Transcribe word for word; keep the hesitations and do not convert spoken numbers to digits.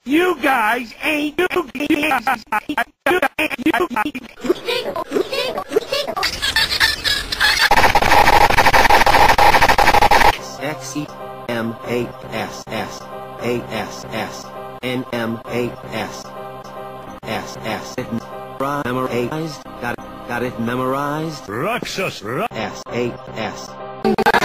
You guys ain't you guys. You X E M A S S A S S N M A S S S memorized. Got it. Got it memorized. Rakshas. S A S